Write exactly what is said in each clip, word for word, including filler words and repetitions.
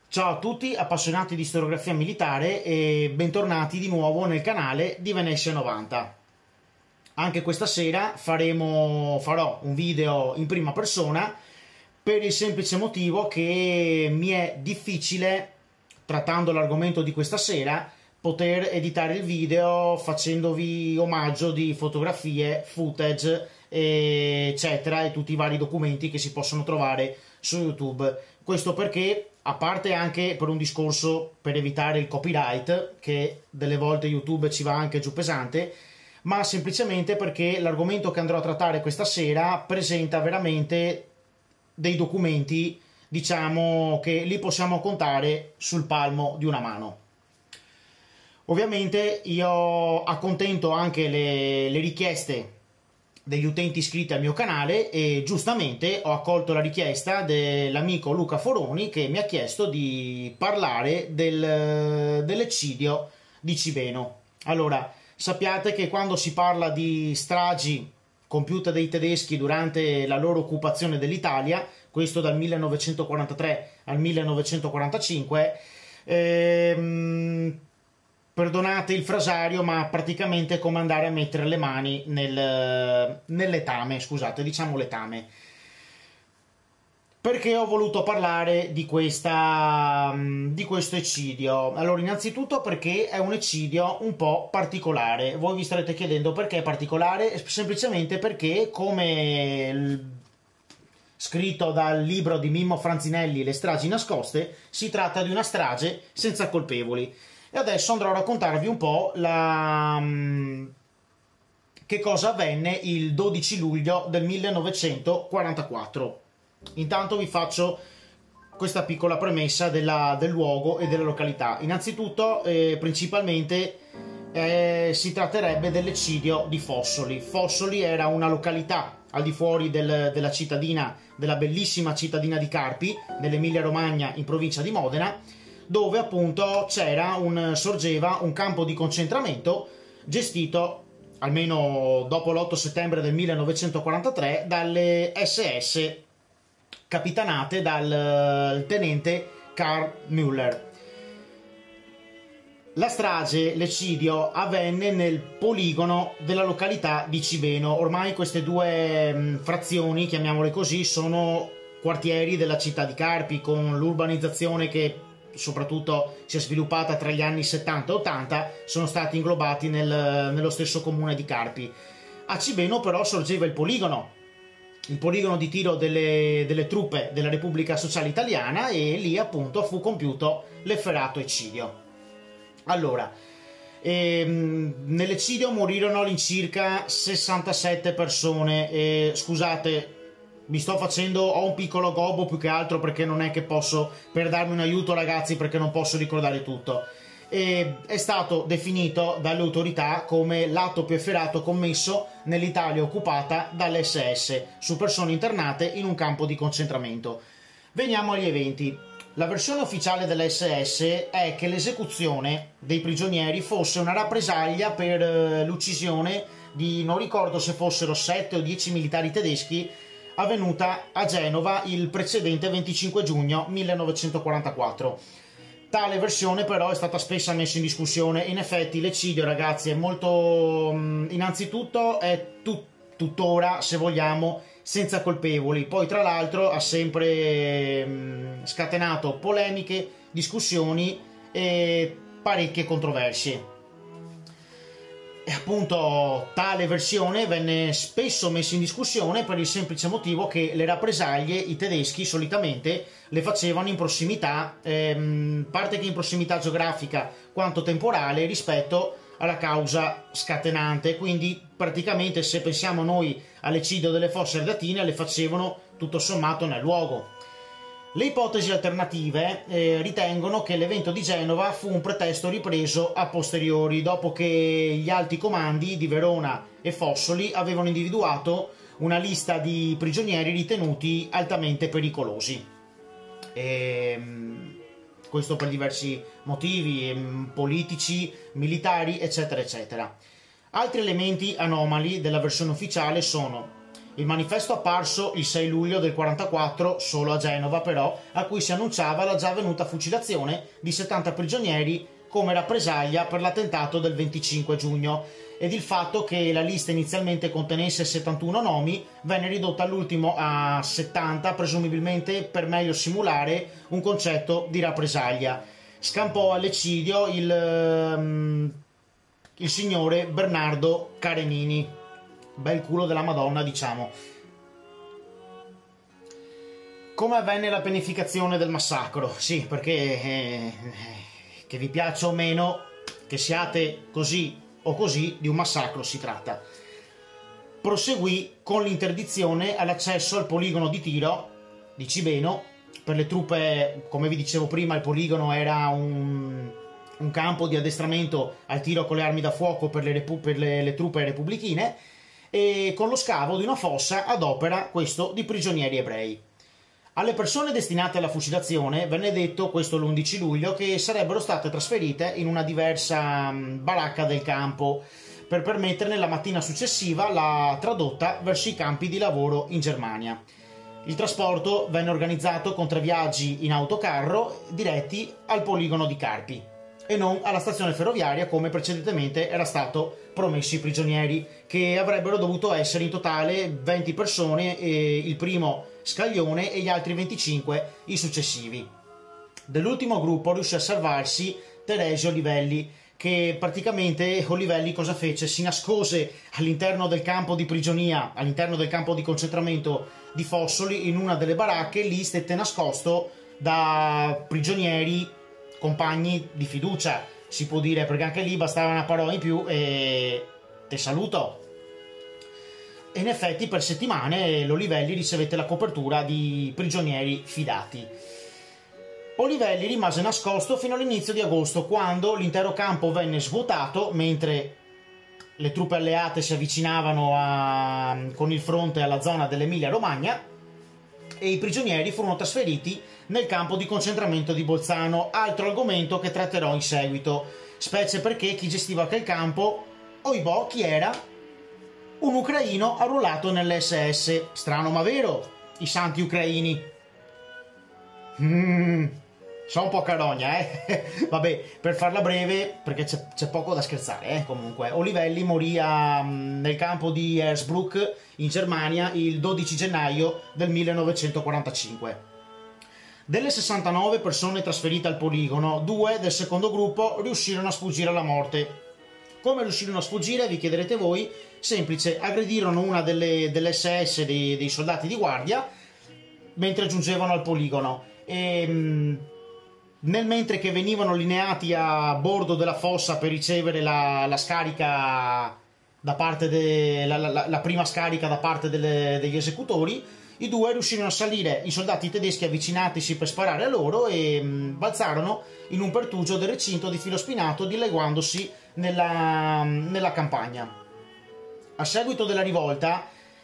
Ciao a tutti appassionati di storiografia militare e bentornati di nuovo nel canale di Venezia novanta. Anche questa sera faremo, farò un video in prima persona per il semplice motivo che mi è difficile, trattando l'argomento di questa sera, poter editare il video facendovi omaggio di fotografie, footage, eccetera, e tutti i vari documenti che si possono trovare su YouTube. Questo perché, a parte anche per un discorso per evitare il copyright, che delle volte YouTube ci va anche giù pesante, ma semplicemente perché l'argomento che andrò a trattare questa sera presenta veramente dei documenti, diciamo, che li possiamo contare sul palmo di una mano. Ovviamente io accontento anche le, le richieste degli utenti iscritti al mio canale e giustamente ho accolto la richiesta dell'amico Luca Foroni, che mi ha chiesto di parlare del, dell'eccidio di Cibeno. Allora, sappiate che quando si parla di stragi compiute dai tedeschi durante la loro occupazione dell'Italia, questo dal millenovecentoquarantatré al millenovecentoquarantacinque, ehm, perdonate il frasario, ma praticamente è come andare a mettere le mani nel, nell'etame, scusate, diciamo letame. Perché ho voluto parlare di, questa, di questo eccidio? Allora, innanzitutto perché è un eccidio un po' particolare. Voi vi starete chiedendo perché è particolare? Semplicemente perché, come scritto dal libro di Mimmo Franzinelli, Le stragi nascoste, si tratta di una strage senza colpevoli. E adesso andrò a raccontarvi un po' la... che cosa avvenne il dodici luglio del millenovecentoquarantaquattro. Intanto vi faccio questa piccola premessa della, del luogo e della località. Innanzitutto, eh, principalmente, eh, si tratterebbe dell'eccidio di Fossoli. Fossoli era una località al di fuori del, della cittadina, della bellissima cittadina di Carpi, nell'Emilia Romagna, in provincia di Modena, dove appunto c'era un, sorgeva un campo di concentramento gestito, almeno dopo l'otto settembre del millenovecentoquarantatré, dalle S S capitanate dal tenente Karl Müller. La strage, l'eccidio, avvenne nel poligono della località di Cibeno. Ormai queste due mh, frazioni, chiamiamole così, sono quartieri della città di Carpi, con l'urbanizzazione che soprattutto si è sviluppata tra gli anni settanta e ottanta, sono stati inglobati nel, nello stesso comune di Carpi. A Cibeno però sorgeva il poligono, il poligono di tiro delle, delle truppe della Repubblica Sociale Italiana, e lì appunto fu compiuto l'efferato eccidio. Allora, ehm, nell'eccidio morirono all'incirca sessantasette persone, e, scusate, mi sto facendo, ho un piccolo gobbo più che altro perché non è che posso, per darmi un aiuto ragazzi, perché non posso ricordare tutto. E è stato definito dalle autorità come l'atto più efferato commesso nell'Italia occupata dalle S S su persone internate in un campo di concentramento. Veniamo agli eventi. La versione ufficiale delle S S è che l'esecuzione dei prigionieri fosse una rappresaglia per l'uccisione di, non ricordo se fossero sette o dieci militari tedeschi, avvenuta a Genova il precedente venticinque giugno millenovecentoquarantaquattro. Tale versione però è stata spesso messa in discussione. In effetti l'eccidio, ragazzi, è molto... innanzitutto è tut tuttora, se vogliamo, senza colpevoli. Poi tra l'altro ha sempre mh, scatenato polemiche, discussioni e parecchie controversie. E appunto tale versione venne spesso messa in discussione per il semplice motivo che le rappresaglie i tedeschi solitamente le facevano in prossimità, ehm, parte che in prossimità geografica quanto temporale, rispetto alla causa scatenante. Quindi praticamente, se pensiamo noi all'eccidio delle Fosse Ardeatine, le facevano tutto sommato nel luogo. Le ipotesi alternative eh, ritengono che l'evento di Genova fu un pretesto ripreso a posteriori, dopo che gli alti comandi di Verona e Fossoli avevano individuato una lista di prigionieri ritenuti altamente pericolosi. E, questo per diversi motivi politici, militari, eccetera, eccetera. Altri elementi anomali della versione ufficiale sono Il manifesto apparso il sei luglio del quarantaquattro, solo a Genova però, a cui si annunciava la già avvenuta fucilazione di settanta prigionieri come rappresaglia per l'attentato del venticinque giugno, ed il fatto che la lista inizialmente contenesse settantuno nomi venne ridotta all'ultimo a settanta, presumibilmente per meglio simulare un concetto di rappresaglia. Scampò all'eccidio il, um, il signore Bernardo Karenini. Bel culo della Madonna, diciamo. Come avvenne la pianificazione del massacro? Sì, perché eh, che vi piaccia o meno, che siate così o così, di un massacro si tratta. Proseguì con l'interdizione all'accesso al poligono di tiro di Cibeno per le truppe. Come vi dicevo prima, il poligono era un, un campo di addestramento al tiro con le armi da fuoco per le, per le, le truppe repubblichine, e con lo scavo di una fossa ad opera, questo, di prigionieri ebrei. Alle persone destinate alla fucilazione venne detto, questo l'undici luglio, che sarebbero state trasferite in una diversa baracca del campo per permetterne la mattina successiva la tradotta verso i campi di lavoro in Germania. Il trasporto venne organizzato con tre viaggi in autocarro diretti al poligono di Carpi e non alla stazione ferroviaria come precedentemente era stato promesso ai prigionieri, che avrebbero dovuto essere in totale venti persone, e il primo scaglione e gli altri venticinque i successivi. Dell'ultimo gruppo riuscì a salvarsi Teresio Olivelli, che praticamente Olivelli cosa fece? Si nascose all'interno del campo di prigionia, all'interno del campo di concentramento di Fossoli, in una delle baracche. Lì stette nascosto da prigionieri, compagni di fiducia, si può dire, perché anche lì bastava una parola in più e te saluto. E in effetti per settimane l'Olivelli ricevette la copertura di prigionieri fidati. Olivelli rimase nascosto fino all'inizio di agosto, quando l'intero campo venne svuotato mentre le truppe alleate si avvicinavano a, con il fronte alla zona dell'Emilia-Romagna, e i prigionieri furono trasferiti nel campo di concentramento di Bolzano, altro argomento che tratterò in seguito, specie perché chi gestiva quel campo, oibò, chi era? Un ucraino arruolato nell'esse esse. Strano ma vero, i santi ucraini. Mm, so un po' carogna, eh? Vabbè, per farla breve, perché c'è, c'è poco da scherzare, eh? Comunque, Olivelli morì a, nel campo di Hersbruck, in Germania, il dodici gennaio del millenovecentoquarantacinque. Delle sessantanove persone trasferite al poligono, due del secondo gruppo riuscirono a sfuggire alla morte. Come riuscirono a sfuggire, vi chiederete voi? Semplice, aggredirono una delle, dell'esse esse, dei, dei soldati di guardia, mentre giungevano al poligono. E nel mentre che venivano lineati a bordo della fossa per ricevere la, la scarica da parte de, la, la, la prima scarica da parte delle, degli esecutori, i due riuscirono a salire, i soldati tedeschi avvicinatisi per sparare a loro, e mh, balzarono in un pertugio del recinto di filo spinato, dileguandosi nella, nella campagna. A seguito della rivolta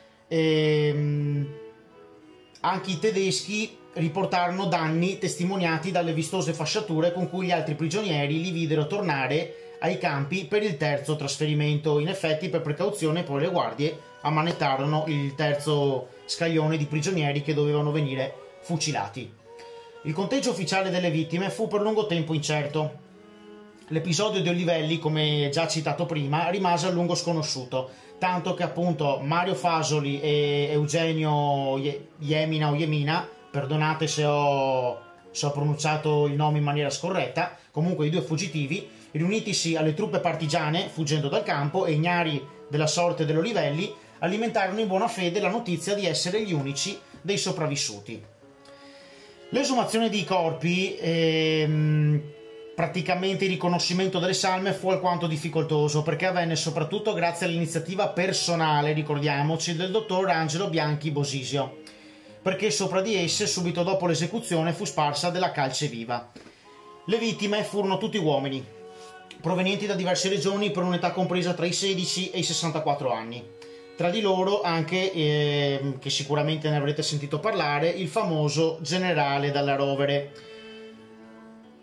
ehm, anche i tedeschi riportarono danni testimoniati dalle vistose fasciature con cui gli altri prigionieri li videro tornare ai campi per il terzo trasferimento. In effetti, per precauzione, poi le guardie ammanettarono il terzo scaglione di prigionieri che dovevano venire fucilati. Il conteggio ufficiale delle vittime fu per lungo tempo incerto. L'episodio di Olivelli, come già citato prima, rimase a lungo sconosciuto, tanto che appunto Mario Fasoli e Eugenio Jemina o Jemina, perdonate se ho, se ho pronunciato il nome in maniera scorretta, comunque i due fuggitivi, riunitisi alle truppe partigiane, fuggendo dal campo e ignari della sorte dell'Olivelli, alimentarono in buona fede la notizia di essere gli unici dei sopravvissuti. L'esumazione dei corpi, ehm, praticamente il riconoscimento delle salme, fu alquanto difficoltoso, perché avvenne soprattutto grazie all'iniziativa personale, ricordiamoci, del dottor Angelo Bianchi Bosisio, perché sopra di esse, subito dopo l'esecuzione, fu sparsa della calce viva. Le vittime furono tutti uomini, provenienti da diverse regioni, per un'età compresa tra i sedici e i sessantaquattro anni. Tra di loro anche, eh, che sicuramente ne avrete sentito parlare, il famoso generale Dalla Rovere.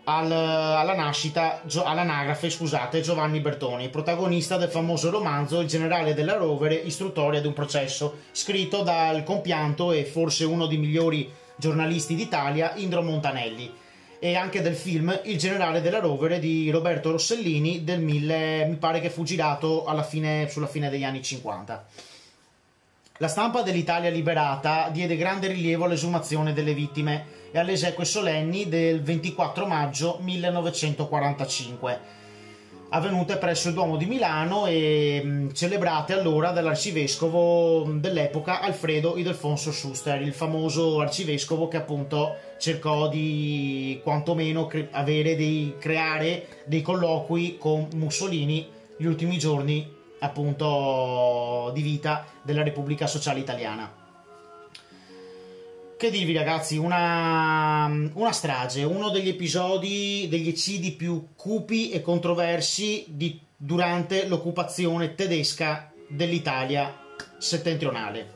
al, alla nascita, all'anagrafe, scusate, Giovanni Bertoni, protagonista del famoso romanzo Il generale della rovere, istruttoria di un processo, scritto dal compianto e forse uno dei migliori giornalisti d'Italia, Indro Montanelli, e anche del film Il generale della rovere di Roberto Rossellini del mille, mi pare che fu girato alla fine, sulla fine degli anni cinquanta. La stampa dell'Italia liberata diede grande rilievo all'esumazione delle vittime e alle esequie solenni del ventiquattro maggio millenovecentoquarantacinque, avvenute presso il Duomo di Milano e mh, celebrate allora dall'arcivescovo dell'epoca Alfredo Ildefonso Schuster, il famoso arcivescovo che appunto cercò di quantomeno cre- avere dei, creare dei colloqui con Mussolini gli ultimi giorni appunto di vita della Repubblica Sociale Italiana. Che dirvi ragazzi, una, una strage, uno degli episodi, degli eccidi più cupi e controversi di, durante l'occupazione tedesca dell'Italia settentrionale.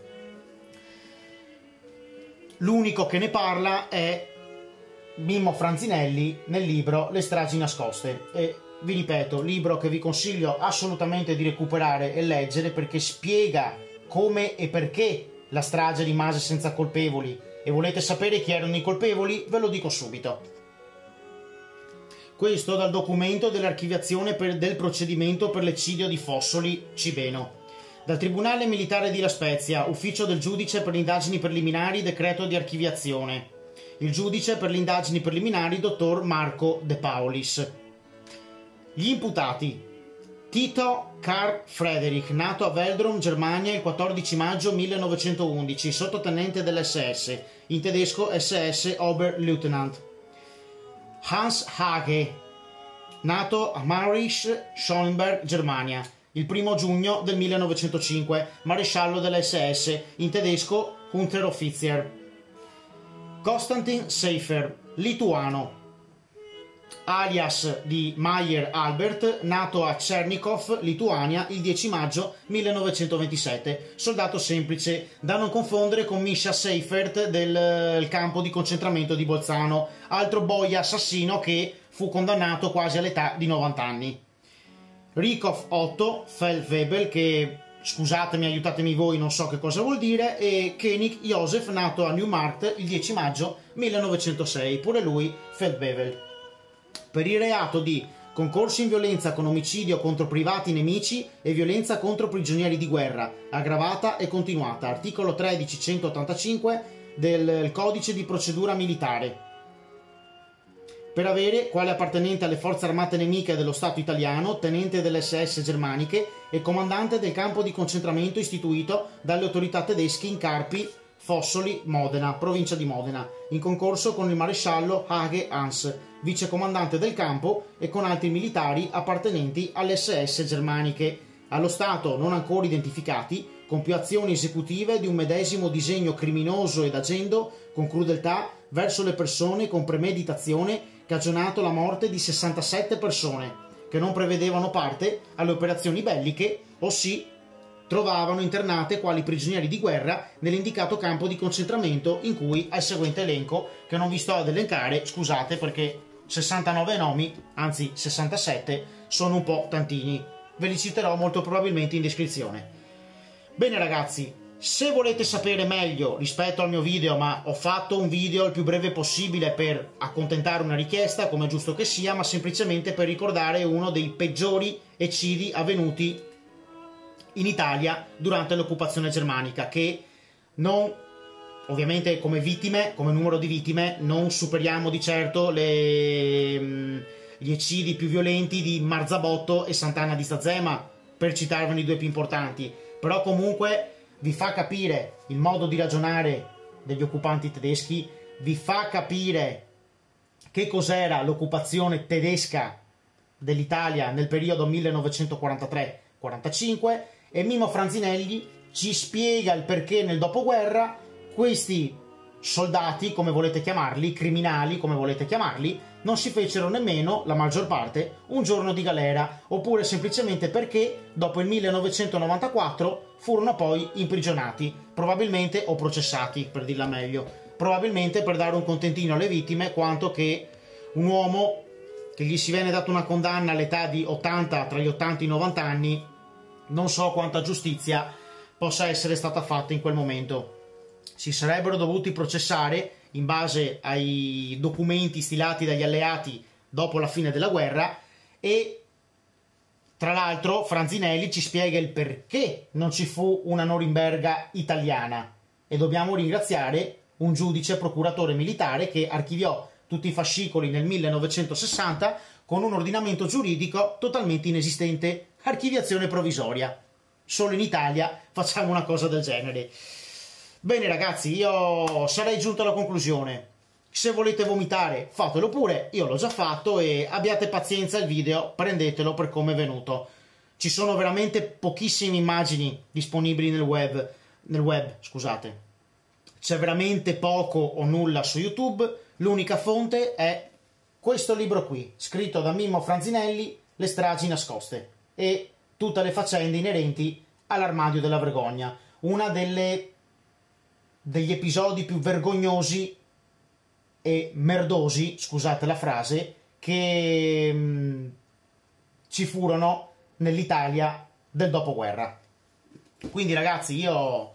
L'unico che ne parla è Mimmo Franzinelli nel libro Le stragi nascoste, e vi ripeto, libro che vi consiglio assolutamente di recuperare e leggere, perché spiega come e perché la strage rimase senza colpevoli. E volete sapere chi erano i colpevoli? Ve lo dico subito. Questo dal documento dell'archiviazione per, del procedimento per l'eccidio di Fossoli Cibeno. Dal Tribunale Militare di La Spezia, ufficio del giudice per le indagini preliminari, decreto di archiviazione. Il giudice per le indagini preliminari, dottor Marco De Paulis. Gli imputati: Tito Karl Friedrich, nato a Veldrom, Germania, il quattordici maggio millenovecentoundici, sottotenente dell'esse esse, in tedesco esse esse Oberleutnant. Hans Hage, nato a Maurisch, Schoenberg, Germania, il primo giugno del millenovecentocinque, maresciallo dell'esse esse, in tedesco Unteroffizier. Konstantin Seifer, lituano, alias di Mayer Albert, nato a Chernikov, Lituania, il dieci maggio millenovecentoventisette, soldato semplice, da non confondere con Misha Seifert del campo di concentramento di Bolzano, altro boia assassino che fu condannato quasi all'età di novanta anni. Rikov Otto Feldwebel, che scusatemi, aiutatemi voi, non so che cosa vuol dire, e Koenig Josef, nato a Neumarkt il dieci maggio millenovecentosei, pure lui Feldwebel, per il reato di concorso in violenza con omicidio contro privati nemici e violenza contro prigionieri di guerra, aggravata e continuata, articolo tredici centottantacinque del Codice di procedura militare, per avere, quale appartenente alle forze armate nemiche dello Stato italiano, tenente delle esse esse germaniche e comandante del campo di concentramento istituito dalle autorità tedesche in Carpi, Fossoli, Modena, provincia di Modena, in concorso con il maresciallo Hage Hans, vicecomandante del campo, e con altri militari appartenenti alle esse esse germaniche, allo stato non ancora identificati, con più azioni esecutive di un medesimo disegno criminoso ed agendo con crudeltà verso le persone, con premeditazione, cagionato la morte di sessantasette persone, che non prevedevano parte alle operazioni belliche o si trovavano internate quali prigionieri di guerra nell'indicato campo di concentramento, in cui al seguente elenco, che non vi sto ad elencare, scusate, perché sessantanove nomi, anzi sessantasette, sono un po' tantini, ve li citerò molto probabilmente in descrizione. Bene ragazzi, se volete sapere meglio rispetto al mio video, ma ho fatto un video il più breve possibile per accontentare una richiesta, come è giusto che sia, ma semplicemente per ricordare uno dei peggiori eccidi avvenuti in Italia durante l'occupazione germanica, che non, ovviamente come vittime, come numero di vittime, non superiamo di certo le, gli eccidi più violenti di Marzabotto e Sant'Anna di Stazzema, per citarvene i due più importanti, però comunque vi fa capire il modo di ragionare degli occupanti tedeschi, vi fa capire che cos'era l'occupazione tedesca dell'Italia nel periodo millenovecentoquarantatré quarantacinque, e Mimmo Franzinelli ci spiega il perché nel dopoguerra questi soldati, come volete chiamarli, criminali, come volete chiamarli, non si fecero nemmeno, la maggior parte, un giorno di galera, oppure semplicemente perché dopo il millenovecentonovantaquattro furono poi imprigionati, probabilmente, o processati, per dirla meglio, probabilmente per dare un contentino alle vittime, quanto che un uomo che gli si viene data una condanna all'età di ottanta, tra gli ottanta e i novanta anni, non so quanta giustizia possa essere stata fatta in quel momento. Si sarebbero dovuti processare in base ai documenti stilati dagli alleati dopo la fine della guerra, e tra l'altro Franzinelli ci spiega il perché non ci fu una Norimberga italiana, e dobbiamo ringraziare un giudice procuratore militare che archiviò tutti i fascicoli nel millenovecentosessanta con un ordinamento giuridico totalmente inesistente, archiviazione provvisoria. Solo in Italia facciamo una cosa del genere. Bene ragazzi, io sarei giunto alla conclusione. Se volete vomitare, fatelo pure, io l'ho già fatto, e abbiate pazienza, il video prendetelo per come è venuto. Ci sono veramente pochissime immagini disponibili nel web, nel web, scusate. C'è veramente poco o nulla su YouTube, l'unica fonte è questo libro qui, scritto da Mimmo Franzinelli, Le stragi nascoste, e tutte le faccende inerenti all'armadio della vergogna, una delle degli episodi più vergognosi e merdosi, scusate la frase, che mh, ci furono nell'Italia del dopoguerra. Quindi ragazzi, io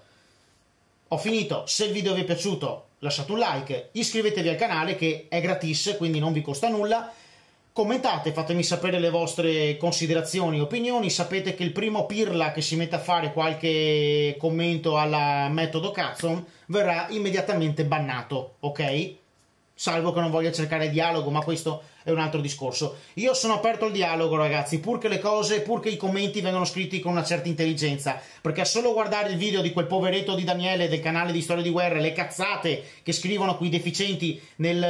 ho finito. Se il video vi è piaciuto lasciate un like, iscrivetevi al canale che è gratis, quindi non vi costa nulla, commentate, fatemi sapere le vostre considerazioni e opinioni. Sapete che il primo pirla che si mette a fare qualche commento alla metodo Cazzo verrà immediatamente bannato, ok? Salvo che non voglia cercare dialogo, ma questo è un altro discorso. Io sono aperto al dialogo ragazzi, purché le cose, purché i commenti vengano scritti con una certa intelligenza, perché a solo guardare il video di quel poveretto di Daniele del canale di Storia di Guerra, le cazzate che scrivono quei deficienti nel,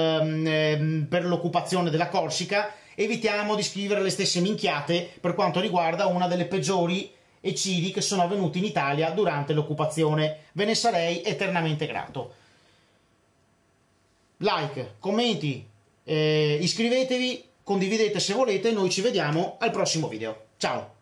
eh, per l'occupazione della Corsica, evitiamo di scrivere le stesse minchiate per quanto riguarda una delle peggiori eccidi che sono avvenuti in Italia durante l'occupazione. Ve ne sarei eternamente grato. Like, commenti, eh, iscrivetevi, condividete se volete, noi ci vediamo al prossimo video. Ciao!